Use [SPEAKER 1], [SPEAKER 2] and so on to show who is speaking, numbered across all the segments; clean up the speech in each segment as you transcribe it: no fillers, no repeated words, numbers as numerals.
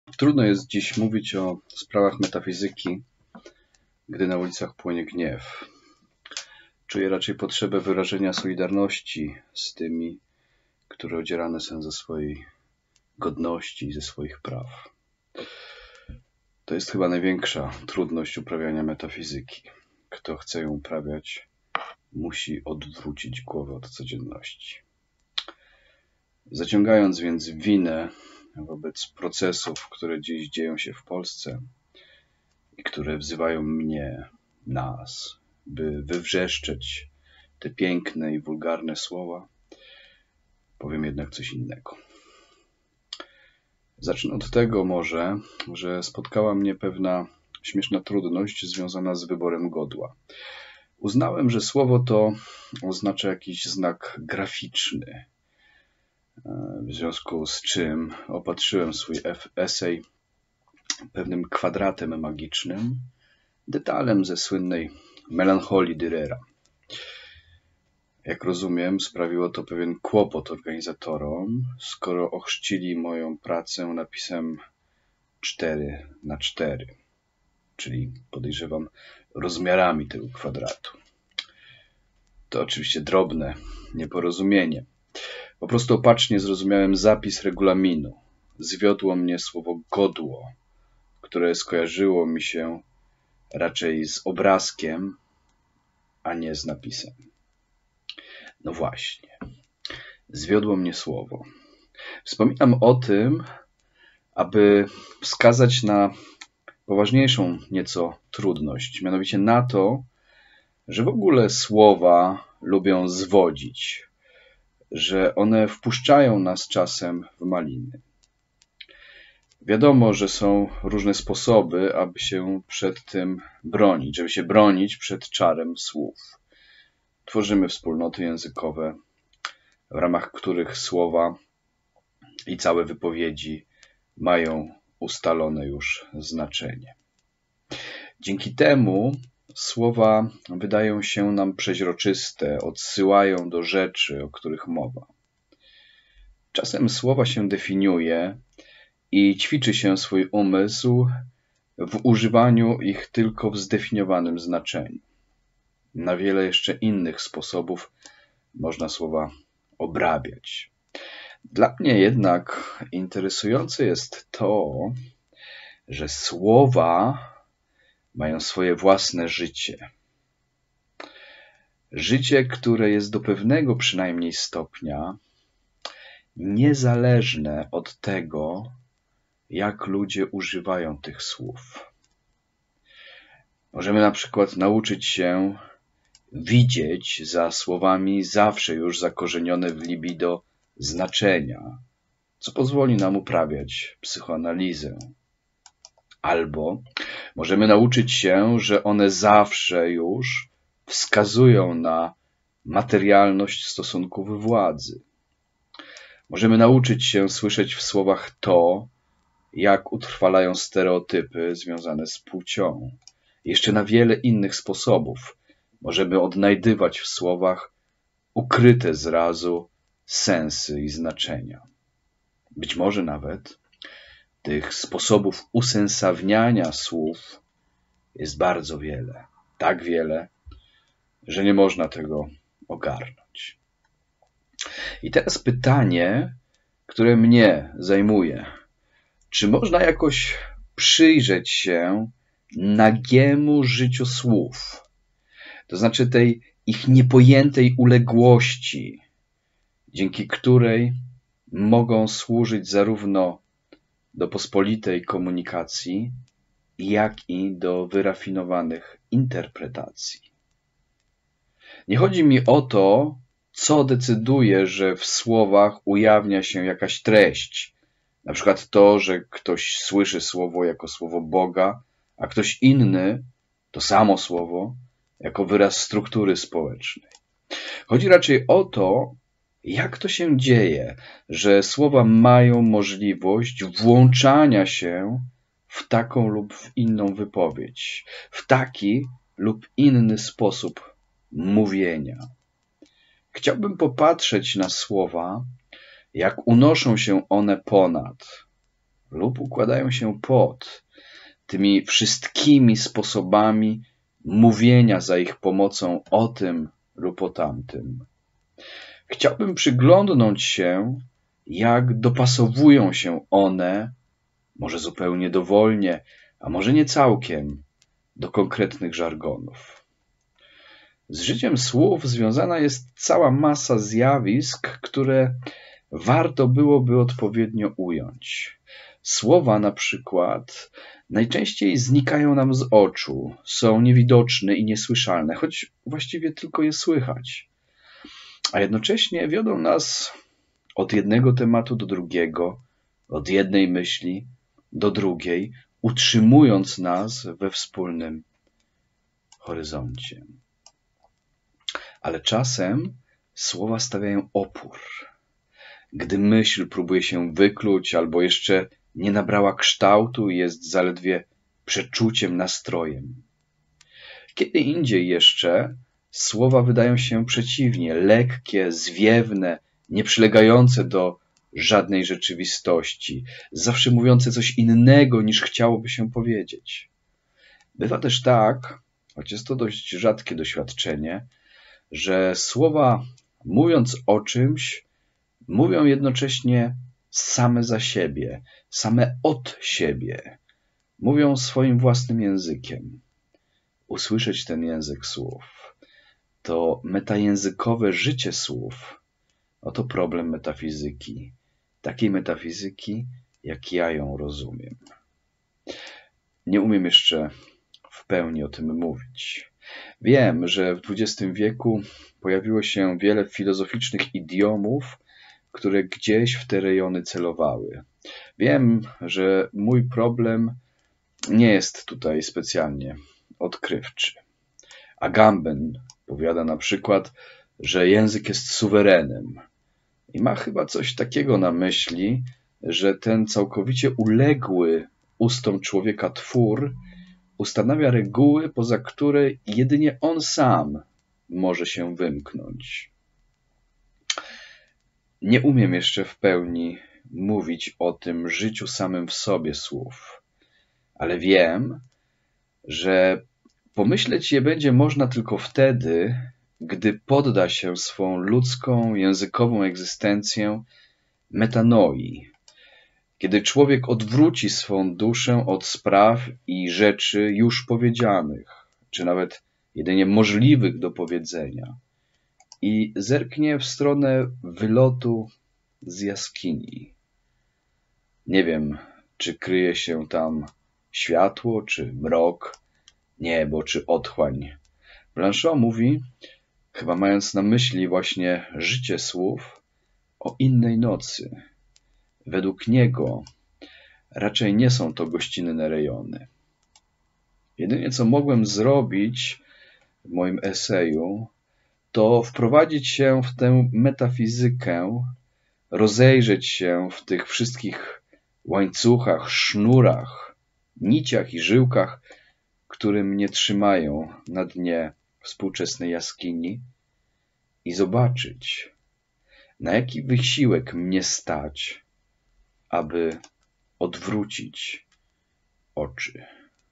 [SPEAKER 1] Trudno jest dziś mówić o sprawach metafizyki, gdy na ulicach płonie gniew. Czuję raczej potrzebę wyrażenia solidarności z tymi, które odzierane są ze swojej godności i ze swoich praw. To jest chyba największa trudność uprawiania metafizyki. Kto chce ją uprawiać, musi odwrócić głowę od codzienności. Zaciągając więc winę wobec procesów, które dziś dzieją się w Polsce i które wzywają mnie, nas, by wywrzeszczeć te piękne i wulgarne słowa, powiem jednak coś innego. Zacznę od tego może, że spotkała mnie pewna śmieszna trudność związana z wyborem godła. Uznałem, że słowo to oznacza jakiś znak graficzny, w związku z czym opatrzyłem swój esej pewnym kwadratem magicznym, detalem ze słynnej melancholii Dürera. Jak rozumiem, sprawiło to pewien kłopot organizatorom, skoro ochrzcili moją pracę napisem 4×4, czyli podejrzewam rozmiarami tego kwadratu. To oczywiście drobne nieporozumienie. Po prostu opacznie zrozumiałem zapis regulaminu. Zwiodło mnie słowo godło, które skojarzyło mi się raczej z obrazkiem, a nie z napisem. No właśnie, zwiodło mnie słowo. Wspominam o tym, aby wskazać na poważniejszą nieco trudność, mianowicie na to, że w ogóle słowa lubią zwodzić, że one wpuszczają nas czasem w maliny. Wiadomo, że są różne sposoby, aby się przed tym bronić, żeby się bronić przed czarem słów. Tworzymy wspólnoty językowe, w ramach których słowa i całe wypowiedzi mają ustalone już znaczenie. Dzięki temu słowa wydają się nam przeźroczyste, odsyłają do rzeczy, o których mowa. Czasem słowa się definiuje i ćwiczy się swój umysł w używaniu ich tylko w zdefiniowanym znaczeniu. Na wiele jeszcze innych sposobów można słowa obrabiać. Dla mnie jednak interesujące jest to, że słowa mają swoje własne życie. Życie, które jest do pewnego przynajmniej stopnia niezależne od tego, jak ludzie używają tych słów. Możemy na przykład nauczyć się widzieć za słowami zawsze już zakorzenione w libido znaczenia, co pozwoli nam uprawiać psychoanalizę. Albo możemy nauczyć się, że one zawsze już wskazują na materialność stosunków władzy. Możemy nauczyć się słyszeć w słowach to, jak utrwalają stereotypy związane z płcią. Jeszcze na wiele innych sposobów możemy odnajdywać w słowach ukryte zrazu sensy i znaczenia. Być może nawet tych sposobów usensowniania słów jest bardzo wiele. Tak wiele, że nie można tego ogarnąć. I teraz pytanie, które mnie zajmuje. Czy można jakoś przyjrzeć się nagiemu życiu słów? To znaczy tej ich niepojętej uległości, dzięki której mogą służyć zarówno do pospolitej komunikacji, jak i do wyrafinowanych interpretacji. Nie chodzi mi o to, co decyduje, że w słowach ujawnia się jakaś treść. Na przykład to, że ktoś słyszy słowo jako słowo Boga, a ktoś inny to samo słowo jako wyraz struktury społecznej. Chodzi raczej o to, jak to się dzieje, że słowa mają możliwość włączania się w taką lub w inną wypowiedź, w taki lub inny sposób mówienia. Chciałbym popatrzeć na słowa, jak unoszą się one ponad lub układają się pod tymi wszystkimi sposobami mówienia za ich pomocą o tym lub o tamtym. Chciałbym przyglądnąć się, jak dopasowują się one, może zupełnie dowolnie, a może nie całkiem, do konkretnych żargonów. Z życiem słów związana jest cała masa zjawisk, które warto byłoby odpowiednio ująć. Słowa na przykład najczęściej znikają nam z oczu, są niewidoczne i niesłyszalne, choć właściwie tylko je słychać. A jednocześnie wiodą nas od jednego tematu do drugiego, od jednej myśli do drugiej, utrzymując nas we wspólnym horyzoncie. Ale czasem słowa stawiają opór. Gdy myśl próbuje się wykluć albo jeszcze nie nabrała kształtu i jest zaledwie przeczuciem, nastrojem. Kiedy indziej jeszcze słowa wydają się przeciwnie, lekkie, zwiewne, nieprzylegające do żadnej rzeczywistości, zawsze mówiące coś innego niż chciałoby się powiedzieć. Bywa też tak, choć jest to dość rzadkie doświadczenie, że słowa, mówiąc o czymś, mówią jednocześnie same za siebie, same od siebie. Mówią swoim własnym językiem. Usłyszeć ten język słów, to metajęzykowe życie słów, oto problem metafizyki. Takiej metafizyki, jak ja ją rozumiem. Nie umiem jeszcze w pełni o tym mówić. Wiem, że w XX wieku pojawiło się wiele filozoficznych idiomów, które gdzieś w te rejony celowały. Wiem, że mój problem nie jest tutaj specjalnie odkrywczy. Agamben powiada na przykład, że język jest suwerenem i ma chyba coś takiego na myśli, że ten całkowicie uległy ustom człowieka twór ustanawia reguły, poza które jedynie on sam może się wymknąć. Nie umiem jeszcze w pełni mówić o tym życiu samym w sobie słów, ale wiem, że pomyśleć je będzie można tylko wtedy, gdy podda się swą ludzką, językową egzystencję metanoi, kiedy człowiek odwróci swą duszę od spraw i rzeczy już powiedzianych, czy nawet jedynie możliwych do powiedzenia, i zerknie w stronę wylotu z jaskini. Nie wiem, czy kryje się tam światło, czy mrok, niebo, czy otchłań. Blanchot mówi, chyba mając na myśli właśnie życie słów, o innej nocy. Według niego raczej nie są to gościnne rejony. Jedynie co mogłem zrobić w moim eseju, to wprowadzić się w tę metafizykę, rozejrzeć się w tych wszystkich łańcuchach, sznurach, niciach i żyłkach, które mnie trzymają na dnie współczesnej jaskini i zobaczyć, na jaki wysiłek mnie stać, aby odwrócić oczy.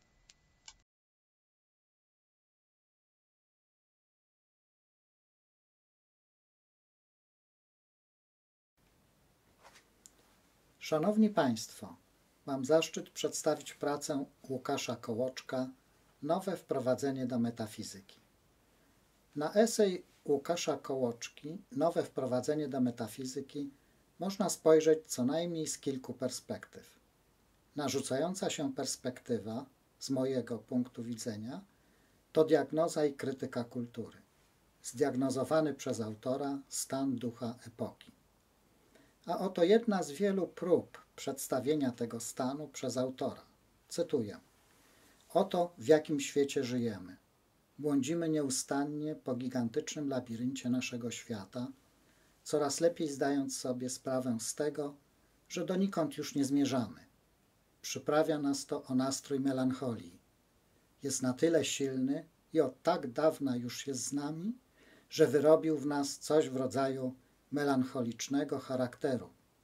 [SPEAKER 2] Szanowni Państwo, mam zaszczyt przedstawić pracę Łukasza Kołoczka Nowe wprowadzenie do metafizyki. Na esej Łukasza Kołoczki Nowe wprowadzenie do metafizyki można spojrzeć co najmniej z kilku perspektyw. Narzucająca się perspektywa, z mojego punktu widzenia, to diagnoza i krytyka kultury. Zdiagnozowany przez autora stan ducha epoki. A oto jedna z wielu prób przedstawienia tego stanu przez autora. Cytuję. Oto w jakim świecie żyjemy. Błądzimy nieustannie po gigantycznym labiryncie naszego świata, coraz lepiej zdając sobie sprawę z tego, że donikąd już nie zmierzamy. Przyprawia nas to o nastrój melancholii. Jest na tyle silny i od tak dawna już jest z nami, że wyrobił w nas coś w rodzaju melancholicznego charakteru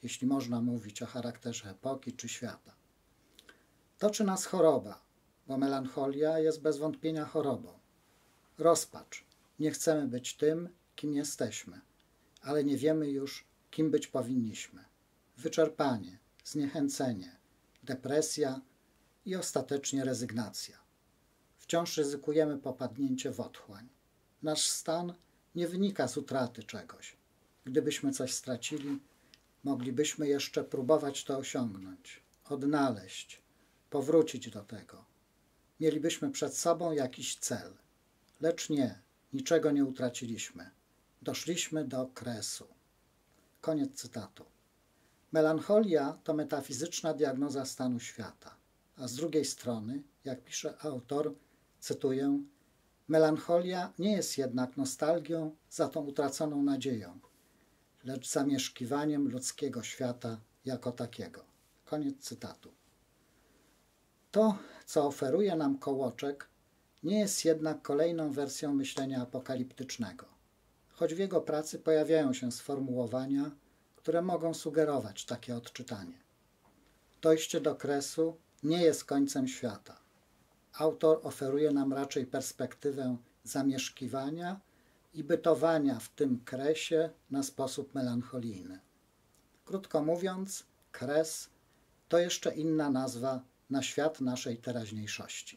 [SPEAKER 2] jeśli można mówić o charakterze epoki czy świata. Toczy nas choroba, bo melancholia jest bez wątpienia chorobą. Rozpacz. Nie chcemy być tym, kim jesteśmy, ale nie wiemy już, kim być powinniśmy. Wyczerpanie, zniechęcenie, depresja i ostatecznie rezygnacja. Wciąż ryzykujemy popadnięcie w otchłań. Nasz stan nie wynika z utraty czegoś. Gdybyśmy coś stracili, moglibyśmy jeszcze próbować to osiągnąć, odnaleźć, powrócić do tego. Mielibyśmy przed sobą jakiś cel. Lecz nie, niczego nie utraciliśmy. Doszliśmy do kresu. Koniec cytatu. Melancholia to metafizyczna diagnoza stanu świata, a z drugiej strony, jak pisze autor, cytuję, melancholia nie jest jednak nostalgią za tą utraconą nadzieją, lecz zamieszkiwaniem ludzkiego świata jako takiego. Koniec cytatu. To, co oferuje nam Kołoczek, nie jest jednak kolejną wersją myślenia apokaliptycznego, choć w jego pracy pojawiają się sformułowania, które mogą sugerować takie odczytanie. Dojście do kresu nie jest końcem świata. Autor oferuje nam raczej perspektywę zamieszkiwania i bytowania w tym kresie na sposób melancholijny. Krótko mówiąc, kres to jeszcze inna nazwa na świat naszej teraźniejszości.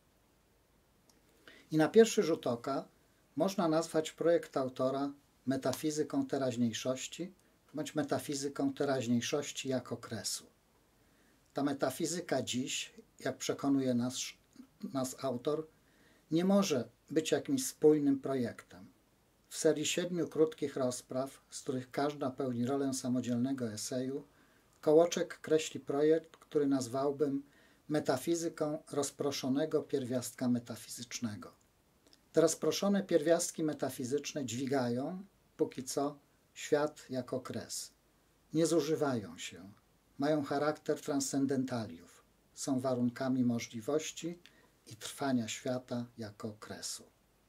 [SPEAKER 2] I na pierwszy rzut oka można nazwać projekt autora metafizyką teraźniejszości bądź metafizyką teraźniejszości jako kresu. Ta metafizyka dziś, jak przekonuje nas autor, nie może być jakimś spójnym projektem. W serii 7 krótkich rozpraw, z których każda pełni rolę samodzielnego eseju, Kołoczek kreśli projekt, który nazwałbym metafizyką rozproszonego pierwiastka metafizycznego. Te rozproszone pierwiastki metafizyczne dźwigają, póki co, świat jako kres. Nie zużywają się, mają charakter transcendentaliów, są warunkami możliwości i trwania świata jako kresu.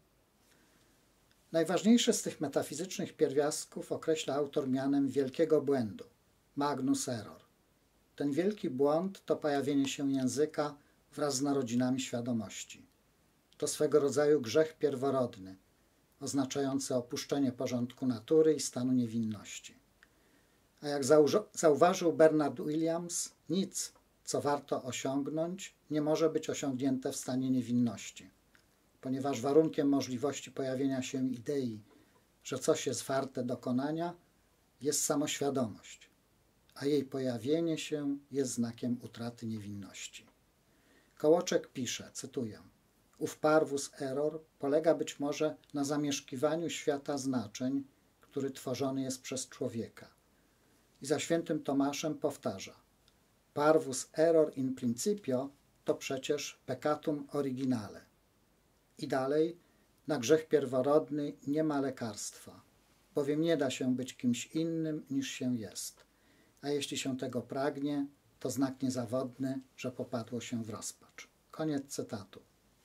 [SPEAKER 2] Najważniejszy z tych metafizycznych pierwiastków określa autor mianem wielkiego błędu, magnus error. Ten wielki błąd to pojawienie się języka wraz z narodzinami świadomości. To swego rodzaju grzech pierworodny, oznaczający opuszczenie porządku natury i stanu niewinności. A jak zauważył Bernard Williams, nic, co warto osiągnąć, nie może być osiągnięte w stanie niewinności, ponieważ warunkiem możliwości pojawienia się idei, że coś jest warte dokonania, jest samoświadomość, a jej pojawienie się jest znakiem utraty niewinności. Kołoczek pisze, cytuję, ów parvus error polega być może na zamieszkiwaniu świata znaczeń, który tworzony jest przez człowieka. I za świętym Tomaszem powtarza, parvus error in principio to przecież peccatum originale. I dalej, na grzech pierworodny nie ma lekarstwa, bowiem nie da się być kimś innym niż się jest. A jeśli się tego pragnie, to znak niezawodny, że popadło się w rozpacz. Koniec cytatu.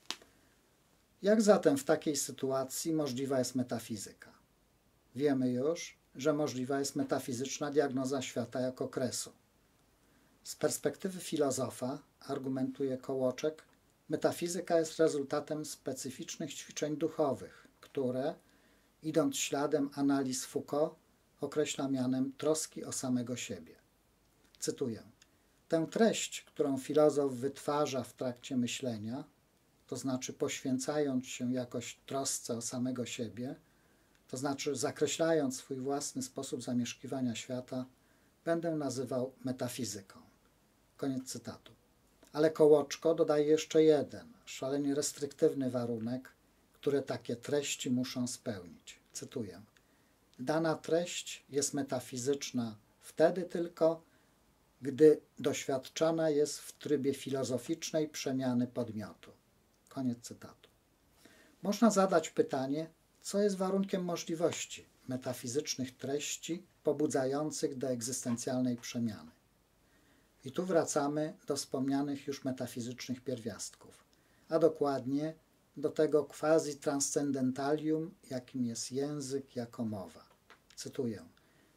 [SPEAKER 2] Jak zatem w takiej sytuacji możliwa jest metafizyka? Wiemy już, że możliwa jest metafizyczna diagnoza świata jako kresu. Z perspektywy filozofa, argumentuje Kołoczek, metafizyka jest rezultatem specyficznych ćwiczeń duchowych, które, idąc śladem analiz Foucault, określa mianem troski o samego siebie. Cytuję. Tę treść, którą filozof wytwarza w trakcie myślenia, to znaczy poświęcając się jakoś trosce o samego siebie, to znaczy zakreślając swój własny sposób zamieszkiwania świata, będę nazywał metafizyką. Koniec cytatu. Ale Kołoczko dodaje jeszcze jeden, szalenie restriktywny warunek, który takie treści muszą spełnić. Cytuję. Dana treść jest metafizyczna wtedy tylko, gdy doświadczana jest w trybie filozoficznej przemiany podmiotu. Koniec cytatu. Można zadać pytanie, co jest warunkiem możliwości metafizycznych treści pobudzających do egzystencjalnej przemiany. I tu wracamy do wspomnianych już metafizycznych pierwiastków, a dokładnie do tego quasi-transcendentalium, jakim jest język jako mowa. Cytuję.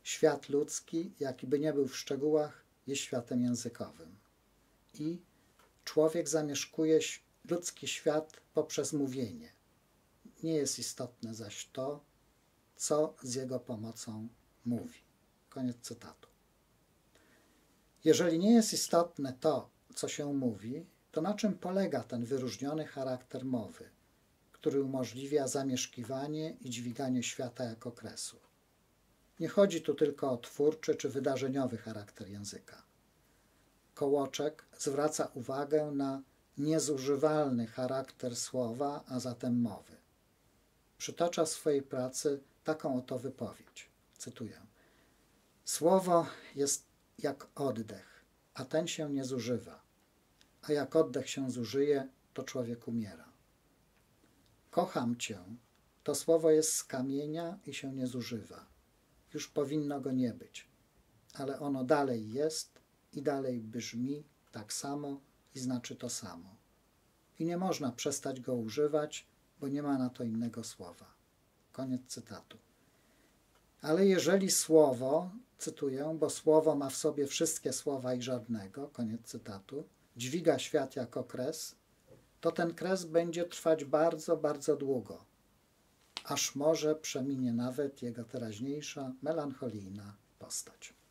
[SPEAKER 2] Świat ludzki, jaki by nie był w szczegółach, jest światem językowym. I człowiek zamieszkuje ludzki świat poprzez mówienie. Nie jest istotne zaś to, co z jego pomocą mówi. Koniec cytatu. Jeżeli nie jest istotne to, co się mówi, to na czym polega ten wyróżniony charakter mowy, który umożliwia zamieszkiwanie i dźwiganie świata jak okresu? Nie chodzi tu tylko o twórczy czy wydarzeniowy charakter języka. Kołoczek zwraca uwagę na niezużywalny charakter słowa, a zatem mowy. Przytacza w swojej pracy taką oto wypowiedź. Cytuję. Słowo jest jak oddech, a ten się nie zużywa, a jak oddech się zużyje, to człowiek umiera. Kocham cię, to słowo jest z kamienia i się nie zużywa. Już powinno go nie być, ale ono dalej jest i dalej brzmi tak samo i znaczy to samo. I nie można przestać go używać, bo nie ma na to innego słowa. Koniec cytatu. Ale jeżeli słowo, cytuję, bo słowo ma w sobie wszystkie słowa i żadnego, koniec cytatu, dźwiga świat jako kres, to ten kres będzie trwać bardzo, bardzo długo, aż może przeminie nawet jego teraźniejsza, melancholijna postać.